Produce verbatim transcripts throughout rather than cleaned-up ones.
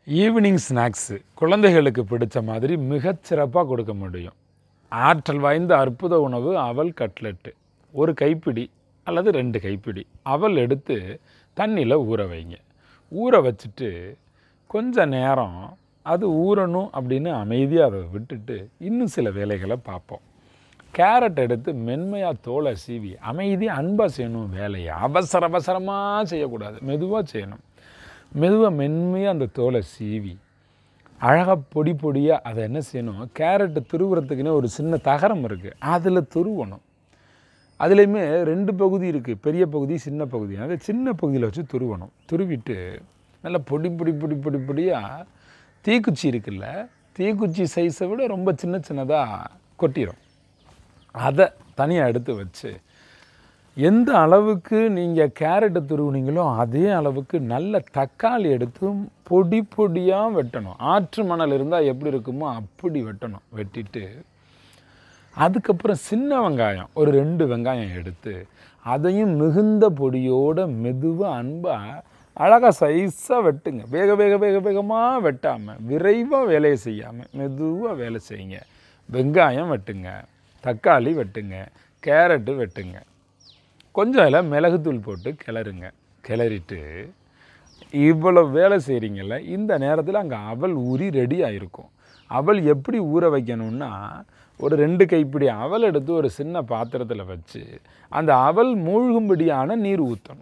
Evening snacks குழந்தைகளுக்கு பிடிச்ச மாதிரி மிகச்சிறப்பாக கொடுக்க முடியும். ஆற்றல் வாய்ந்த அற்புத உணவு அவல் கட்லெட்டு. ஒரு கைப்பிடி அல்லது ரெண்டு கைப்பிடி அவல் எடுத்து தண்ணியில் ஊற வைங்க. ஊற வச்சுட்டு கொஞ்ச நேரம் அது ஊறணும் அப்படின்னு அமைதியாக அதை விட்டுட்டு இன்னும் சில வேலைகளை பார்ப்போம். கேரட் எடுத்து மென்மையாக தோலை சீவி அமைதியாக அன்பாக செய்யணும். வேலையை அவசர அவசரமாக செய்யக்கூடாது, மெதுவாக செய்யணும். மெதுவாக மென்மையாக அந்த தோலை சீவி அழகாக பொடி பொடியாக அதை என்ன செய்யணும், கேரட்டு துருவுறதுக்குன்னே ஒரு சின்ன தகரம் இருக்குது, அதில் துருவணும். அதுலேயுமே ரெண்டு பகுதி இருக்குது, பெரிய பகுதி சின்ன பகுதி. அதை சின்ன பகுதியில் வச்சு துருவணும். துருவிட்டு நல்லா பொடி பொடி பொடி பொடி பொடியாக தீக்குச்சி இருக்குல்ல, தீக்குச்சி சைஸை விட ரொம்ப சின்ன சின்னதாக கொட்டிடும். அதை தனியாக எடுத்து வச்சு எந்த அளவுக்கு நீங்கள் கேரட்டை துருவுனீங்களோ அதே அளவுக்கு நல்ல தக்காளி எடுத்து பொடி பொடியாக வெட்டணும். ஆற்று மணல் இருந்தால் எப்படி இருக்குமோ அப்படி வெட்டணும். வெட்டிட்டு அதுக்கப்புறம் சின்ன வெங்காயம் ஒரு ரெண்டு வெங்காயம் எடுத்து அதையும் மிகுந்த பொடியோடு மெதுவாக அன்பாக அழகாக சைஸாக வெட்டுங்க. வேக வேக வேக வேகமாக வெட்டாமல், விரைவாக வேலையை செய்யாமல் மெதுவாக வேலை செய்யுங்க. வெங்காயம் வெட்டுங்க, தக்காளி வெட்டுங்க, கேரட்டு வெட்டுங்க. கொஞ்சம் அதில் மிளகுத்தூள் போட்டு கிளறுங்க. கிளறிட்டு இவ்வளோ வேலை செய்கிறீங்கள, இந்த நேரத்தில் அங்கே அவல் ஊறி ரெடி ஆகிருக்கும். அவல் எப்படி ஊற வைக்கணும்னா, ஒரு ரெண்டு கைப்பிடி அவல் எடுத்து ஒரு சின்ன பாத்திரத்தில் வச்சு அந்த அவல் மூழ்கும்படியான நீர் ஊற்றணும்.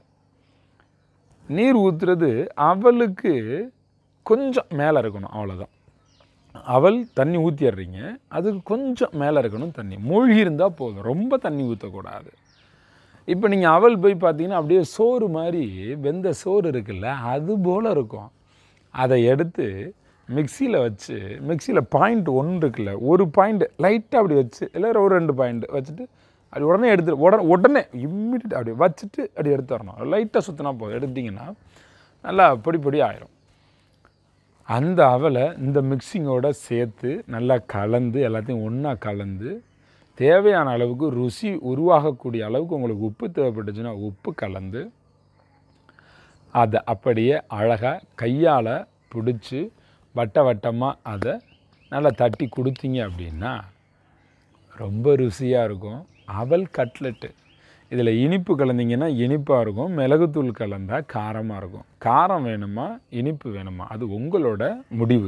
நீர் ஊற்றுறது அவலுக்கு கொஞ்சம் மேலே இருக்கணும், அவ்வளோதான். அவல் தண்ணி ஊற்றிடுறீங்க, அதுக்கு கொஞ்சம் மேலே இருக்கணும் தண்ணி. மூழ்கி இருந்தால் போதும், ரொம்ப தண்ணி ஊற்றக்கூடாது. இப்போ நீங்கள் அவல் போய் பார்த்தீங்கன்னா அப்படியே சோறு மாதிரி வெந்த சோறு இருக்குல்ல, அது போல் இருக்கும். அதை எடுத்து மிக்சியில் வச்சு, மிக்சியில் பாயிண்ட் ஒன்று இருக்குல்ல, ஒரு பாயிண்ட் லைட்டாக அப்படி வச்சு, இல்லை ஒரு ரெண்டு பாயிண்ட் வச்சுட்டு அப்படி உடனே எடுத்து உடனே உடனே இம்மிடியட் அப்படி வச்சுட்டு அப்படி எடுத்து வரணும். லைட்டாக சுற்றினா போதும். எடுத்திங்கன்னா நல்லா பொடி பொடி ஆயிரும். அந்த அவலை இந்த மிக்சிங்கோடு சேர்த்து நல்லா கலந்து, எல்லாத்தையும் ஒன்றா கலந்து தேவையான அளவுக்கு ருசி உருவாகக்கூடிய அளவுக்கு உங்களுக்கு உப்பு தேவைப்பட்டுச்சுன்னா உப்பு கலந்து அதை அப்படியே அழகாக கையால் பிடிச்சி வட்ட வட்டமாக அதை நல்லா தட்டி கொடுத்தீங்க அப்படின்னா ரொம்ப ருசியாக இருக்கும். அவல் கட்லெட்டு. இதில் இனிப்பு கலந்தீங்கன்னா இனிப்பாக இருக்கும், மிளகுத்தூள் கலந்தால் காரமாக இருக்கும். காரம் வேணுமா இனிப்பு வேணுமா அது உங்களோட முடிவு.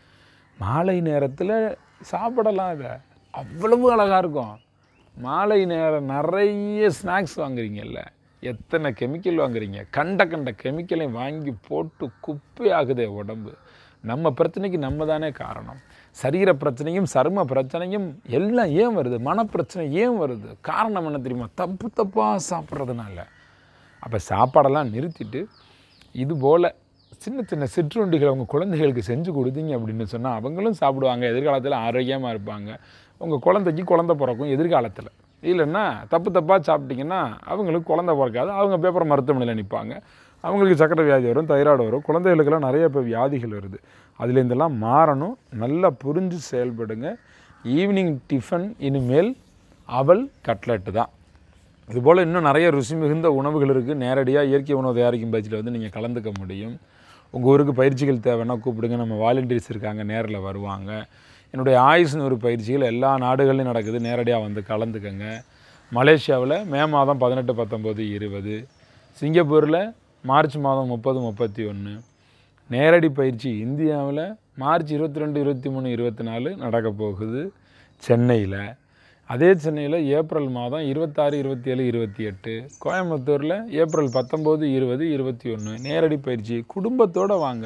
மாலை நேரத்தில் சாப்பிடலாம். இதை அவ்வளவு அழகாக இருக்கும். மாலை நேரம் நிறைய ஸ்நாக்ஸ் வாங்குறீங்கல்ல, எத்தனை கெமிக்கல் வாங்குறீங்க, கண்ட கண்ட கெமிக்கலையும் வாங்கி போட்டு குப்பை ஆகுதே உடம்பு. நம்ம பிரச்சனைக்கு நம்ம தானே காரணம். சரீர பிரச்சனையும் சரும பிரச்சனையும் எல்லாம் ஏன் வருது, மனப்பிரச்சனை ஏன் வருது, காரணம் என்ன தெரியுமா, தப்பு தப்பாக சாப்பிட்றதுனால. அப்போ சாப்பாடெல்லாம் நிறுத்திட்டு இது போல் சின்ன சின்ன சிற்றுண்டிகளை உங்கள் குழந்தைகளுக்கு செஞ்சு கொடுத்தீங்க அப்படின்னு சொன்னால் அவங்களும் சாப்பிடுவாங்க, எதிர்காலத்தில் ஆரோக்கியமாக இருப்பாங்க. உங்கள் குழந்தைக்கு குழந்தை பிறக்கும் எதிர்காலத்தில். இல்லைன்னா தப்பு தப்பாக சாப்பிட்டிங்கன்னா அவங்களுக்கு குழந்தை பிறக்காது, அவங்க பேப்பர் மருத்துவமனையில் நிற்பாங்க, அவங்களுக்கு சக்கரை வியாதி வரும், தைராய்டு வரும். குழந்தைகளுக்கெல்லாம் நிறைய இப்போ வியாதிகள் வருது. அதுலேருந்தெல்லாம் மாறணும். நல்லா புரிஞ்சு செயல்படுங்க. ஈவினிங் டிஃபன் இனிமேல் அவல் கட்லெட்டு தான். இதுபோல் இன்னும் நிறைய ருசி மிகுந்த உணவுகள் இருக்குது. நேரடியாக இயற்கை உணவு தயாரிக்கும் பயிற்சியில் வந்து நீங்கள் கலந்துக்க முடியும். உங்கள் ஊருக்கு பயிற்சிகள் தேவைன்னா கூப்பிடுங்க, நம்ம வாலண்டியர்ஸ் இருக்காங்க, நேரில் வருவாங்க. என்னுடைய ஆயுஷ் நூறு பயிற்சிகள் எல்லா நாடுகள்லையும் நடக்குது, நேரடியாக வந்து கலந்துக்கங்க. மலேசியாவில் மே மாதம் பதினெட்டு பத்தொம்போது இருபது, சிங்கப்பூரில் மார்ச் மாதம் முப்பது முப்பத்தி ஒன்று, நேரடி பயிற்சி இந்தியாவில் மார்ச் இருபத்தி ரெண்டு இருபத்தி மூணு இருபத்தி நாலு நடக்க போகுது சென்னையில். அதே சென்னையில் ஏப்ரல் மாதம் இருபத்தாறு இருபத்தி ஏழு இருபத்தி எட்டு, கோயம்புத்தூரில் ஏப்ரல் பத்தொம்போது இருபது இருபத்தி ஒன்று நேரடி பயிற்சி. குடும்பத்தோடு வாங்க,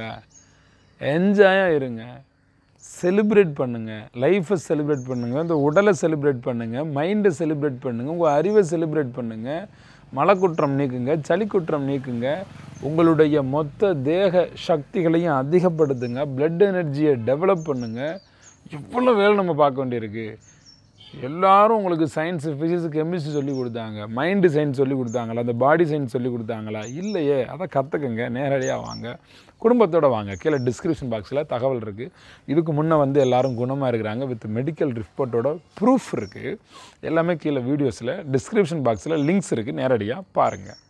என்ஜாயாக இருங்க, செலிப்ரேட் பண்ணுங்கள், லைஃப்பை செலிப்ரேட் பண்ணுங்கள், இந்த உடலை செலிப்ரேட் பண்ணுங்கள், மைண்டை செலிப்ரேட் பண்ணுங்கள், உங்கள் அறிவை செலிப்ரேட் பண்ணுங்கள், மலக்குற்றம் நீக்குங்க, சளிக்குற்றம் நீக்குங்க, உங்களுடைய மொத்த தேக சக்திகளையும் அதிகப்படுத்துங்க, பிளட் எனர்ஜியை டெவலப் பண்ணுங்கள். எவ்வளோ வேலை நம்ம பார்க்க வேண்டியிருக்கு. எல்லோரும் உங்களுக்கு சயின்ஸு ஃபிசிக்ஸு கெமிஸ்ட்ரி சொல்லி கொடுத்தாங்க, மைண்டு சயின்ஸ் சொல்லி கொடுத்தாங்களா, அந்த பாடி சயின்ஸ் சொல்லி கொடுத்தாங்களா? இல்லையே. அதை கற்றுக்குங்க, நேரடியாக வாங்க, குடும்பத்தோடு வாங்க. கீழே டிஸ்கிரிப்ஷன் பாக்ஸில் தகவல் இருக்குது. இதுக்கு முன்னே வந்து எல்லோரும் குணமாக இருக்கிறாங்க வித் மெடிக்கல் ரிப்போர்ட்டோட ப்ரூஃப் இருக்குது. எல்லாமே கீழே வீடியோஸில் டிஸ்கிரிப்ஷன் பாக்ஸில் லிங்க்ஸ் இருக்குது, நேரடியாக பாருங்கள்.